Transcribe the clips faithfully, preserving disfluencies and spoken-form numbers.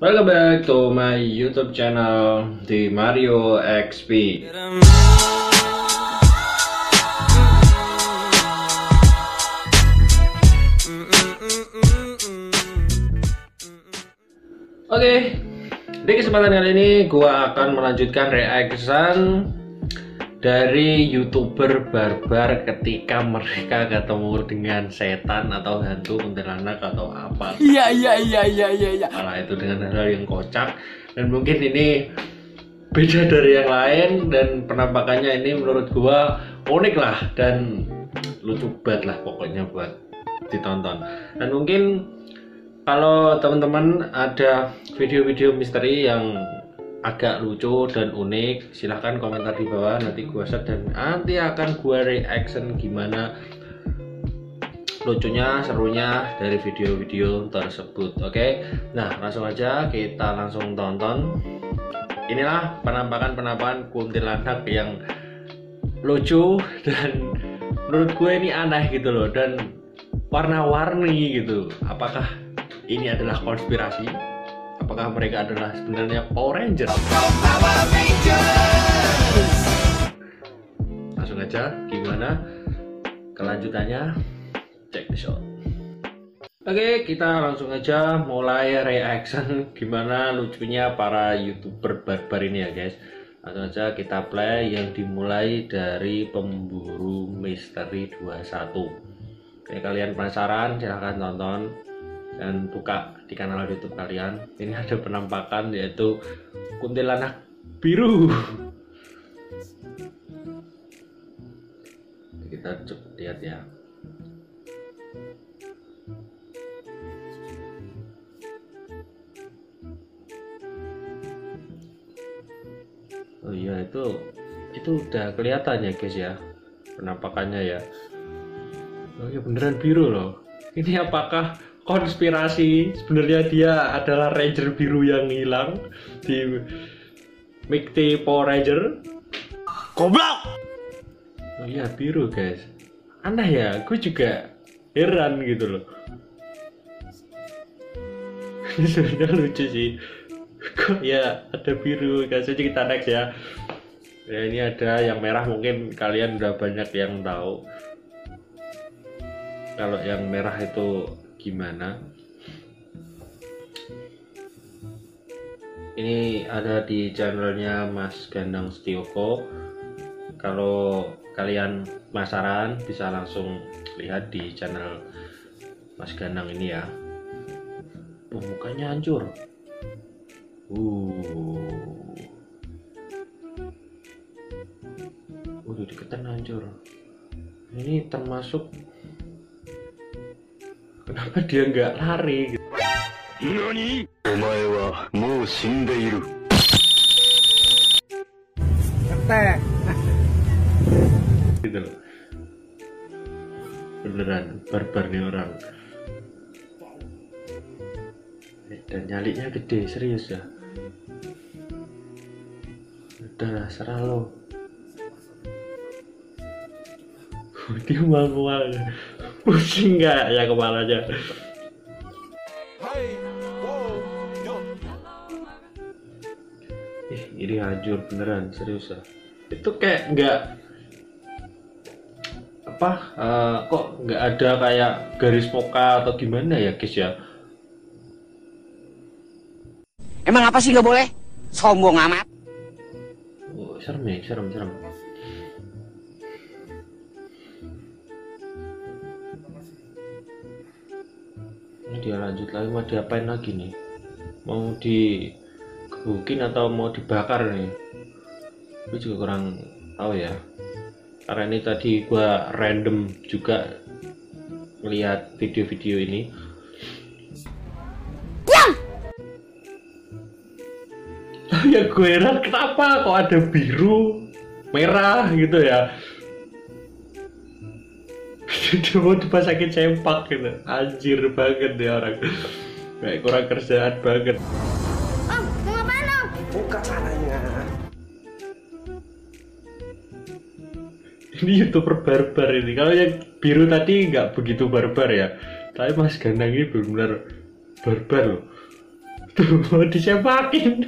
Welcome back to my YouTube channel di Mario X P. Oke, di kesempatan kali ini gua akan melanjutkan reaction dari YouTuber barbar ketika mereka ketemu dengan setan atau hantu kuntilanak atau apa. Iya iya iya iya iya iya. Malah itu dengan hal yang kocak, dan mungkin ini beda dari yang lain, dan penampakannya ini menurut gua unik lah dan lucu banget lah pokoknya buat ditonton. Dan mungkin kalau teman-teman ada video-video misteri yang agak lucu dan unik, silahkan komentar di bawah, nanti gua set dan nanti akan gua reaction gimana lucunya, serunya dari video-video tersebut. Oke, nah langsung aja kita langsung tonton. Inilah penampakan-penampakan kuntilanak yang lucu dan menurut gue ini aneh gitu loh, dan warna-warni gitu. Apakah ini adalah konspirasi? Apakah mereka adalah sebenarnya Power Rangers? Langsung aja, gimana kelanjutannya? Check this out. Oke, kita langsung aja mulai reaction gimana lucunya para YouTuber barbar ini ya guys. Langsung aja kita play yang dimulai dari Pemburu Misteri dua puluh satu. Oke, kalian penasaran? Silahkan tonton dan buka di kanal YouTube kalian. Ini ada penampakan yaitu kuntilanak biru. Kita coba lihat ya. Oh iya, itu itu udah kelihatan ya guys ya penampakannya ya. Oh iya, beneran biru loh. Ini apakah konspirasi? Sebenarnya dia adalah Ranger biru yang hilang di Mighty Power Ranger. Goblok. Oh iya, biru guys. Aneh ya, gue juga heran gitu loh. Ini sebenarnya lucu sih. Kok ya ada biru, kasih aja kita next ya. Ya ini ada yang merah, mungkin kalian udah banyak yang tahu. Kalau yang merah itu gimana? Ini ada di channelnya Mas Gandang Setioko. Kalau kalian penasaran bisa langsung lihat di channel Mas Gandang ini ya. Pemukanya hancur. Uh, udah deketan hancur. Ini termasuk kenapa dia nggak lari gitu. Nani? Omae wa mou shindeiru. Ketek. Gitu loh. Beneran barbar nih orang. Dan nyalinya gede, serius ya. Udah serah lo. Dia mual-mual. Pusing nggak ya kepalanya? Ih, ini hancur beneran, serius ya. Itu kayak nggak apa? Uh, kok nggak ada kayak garis moka atau gimana ya guys ya? Emang apa sih nggak boleh? Sombong amat. Oh, serem ya, serem, serem. Ini dia lanjut lagi, mau diapain lagi nih? Mau digebukin atau mau dibakar nih? Gue juga kurang tahu ya. Karena ini tadi gua random juga melihat video-video ini. Ya gue heran kenapa kok ada biru, merah gitu ya. Dia mau dipasakin sempak gitu. Anjir banget deh orang. Kayak kurang kerjaan banget. Om, mau ngapain om? Buka caranya. Ini YouTuber barbar ini. Kalau yang biru tadi nggak begitu barbar ya. Tapi Mas Gandang ini benar-benar barbar loh. Tuh, mau disepakin.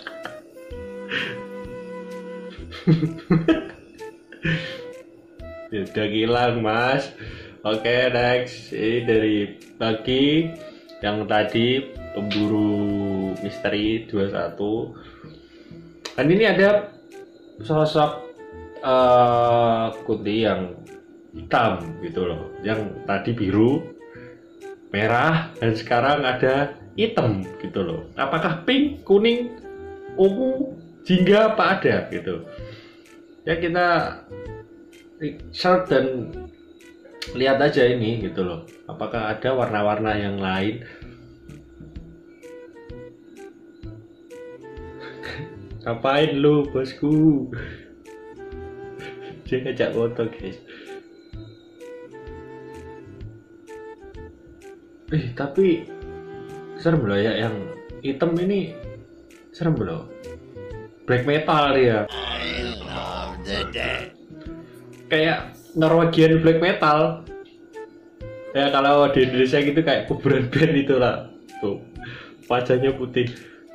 Ya, udah hilang mas. Oke, next. Ini dari Bagi yang tadi pemburu misteri dua puluh satu. Dan ini ada sosok uh, Kunti yang hitam gitu loh. Yang tadi biru, merah, dan sekarang ada hitam gitu loh. Apakah pink, kuning, ungu, jingga apa ada gitu. Ya kita search dan lihat aja ini gitu loh. Apakah ada warna-warna yang lain. Ngapain lu bosku? Dia ngajak foto guys. Eh tapi serem loh ya, yang hitam ini serem loh. Black metal dia. Kayak Norwegian black metal. Ya kalau di Indonesia gitu kayak kuburan band itulah. Tuh wajahnya putih.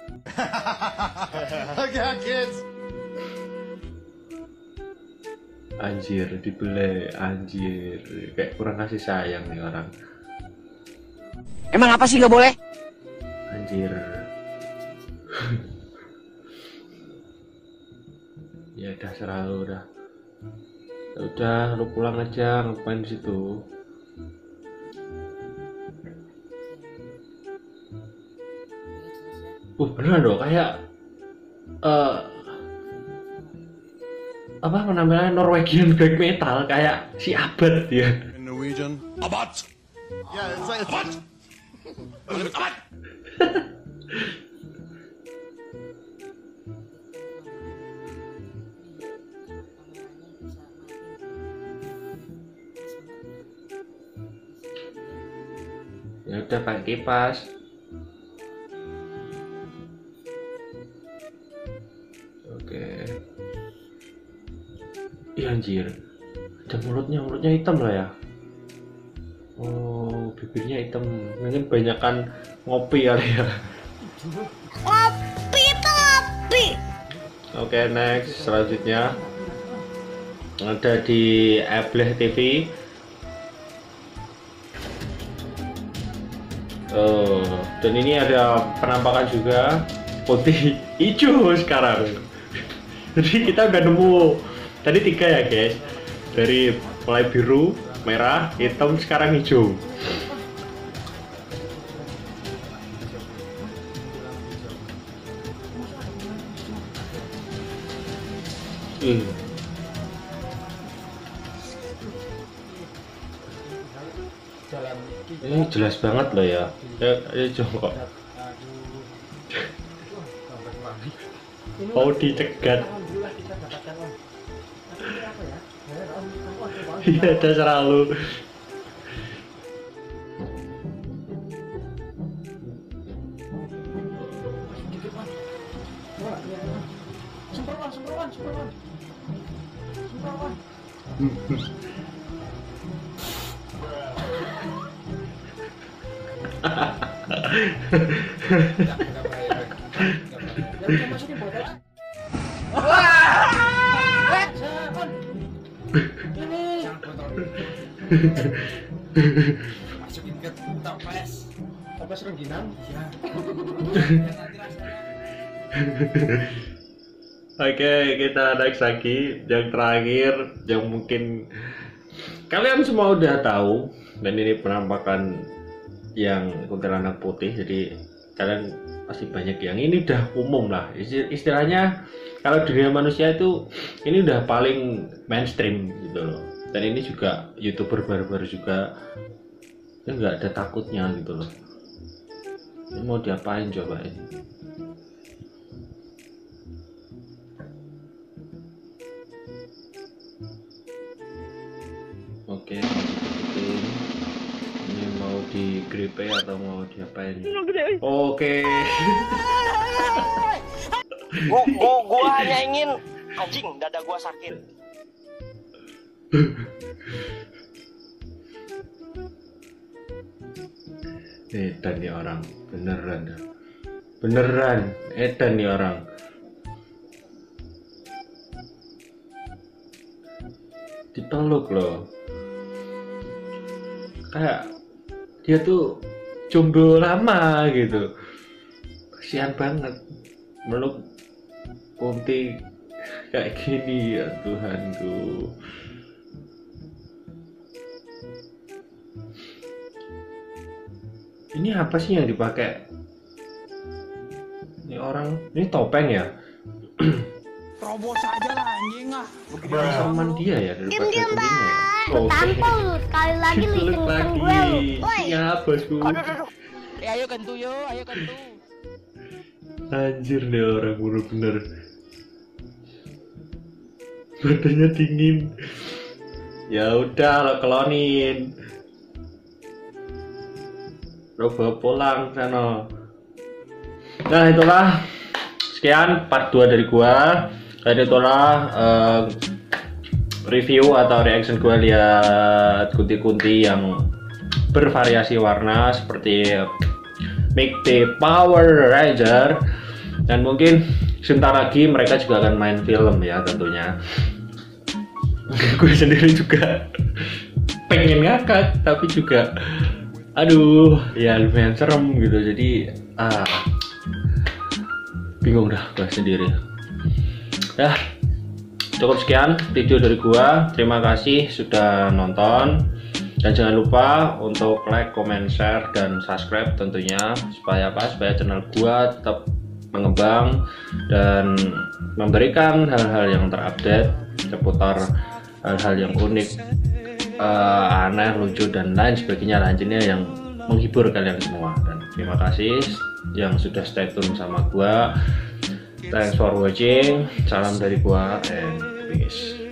Anjir dibeli, anjir kayak kurang kasih sayang nih orang. Emang apa sih nggak boleh? Anjir. Ya udah selalu udah. Ya udah lu pulang aja, ngapain di situ? Uh beneran dong kayak uh, apa namanya Norwegian black metal kayak si Abad dia. In Norwegian, Abad. Yeah, it's like Abad. Abad. Ya udah pakai kipas. Oke. Iya anjir. Ada mulutnya, mulutnya hitam lah ya. Oh, bibirnya hitam. Mungkin banyakan ngopi kali ya. Kopi tapi. Oke, next selanjutnya ada di Ableh T V. Oh, dan ini ada penampakan juga putih hijau sekarang. Jadi kita udah nemu tadi tiga ya guys, dari mulai biru, merah, hitam, sekarang hijau. Hmm. Ini jelas banget loh ya. Ya, ayo coba. Mau dicegat. Iya, ada selalu. Masukin ke toples toples rengginang ya. Oke, kita next lagi yang terakhir yang mungkin kalian semua udah tahu, dan ini penampakan yang kuntilanak putih, jadi kalian pasti banyak yang ini udah umum lah istilahnya. Kalau dunia manusia itu ini udah paling mainstream gitu loh, dan ini juga YouTuber baru-baru juga ya nggak ada takutnya gitu loh. Ini mau diapain coba ini? Oke, ini mau di gripe atau mau diapain? Oke. Gua, gua, gua hanya ingin anjing dada gua sakit. Nih tadi orang beneran dah. beneran edan nih orang. Dipeluk loh, kayak dia tuh jomblo lama gitu. Kasihan banget meluk Kunti kayak gini, ya Tuhanku. Ini apa sih yang dipakai? Ini orang, ini topeng ya? Terobos aja lah anjing ah. Sama dia ya daripada Diam-diam, kuntinya ya. Bang. Lu tampol lu. Sekali lagi lu Peluk hitung lagi. gue lu. Woi. Ya bosku. Eh ayo kentu yo, ayo kentu. Anjir deh orang bener-bener. Badannya dingin. Ya udah lo kelonin. Lo bawa pulang sana. Nah itulah sekian part dua dari gua. Tadi itulah uh, review atau reaction gua lihat kunti-kunti yang bervariasi warna seperti Mighty Power Ranger, dan mungkin sebentar lagi mereka juga akan main film ya tentunya. Gue sendiri juga pengen ngakak tapi juga aduh ya lumayan serem gitu, jadi ah bingung dah gue sendiri. Dah cukup sekian video dari gua, terima kasih sudah nonton, dan jangan lupa untuk like, comment, share, dan subscribe tentunya, supaya apa? Supaya channel gua tetap mengembang dan memberikan hal-hal yang terupdate seputar hal-hal yang unik, uh, aneh, lucu, dan lain sebagainya lainnya yang menghibur kalian semua. Dan terima kasih yang sudah stay tune sama gua. Thanks for watching. Salam dari gua and peace.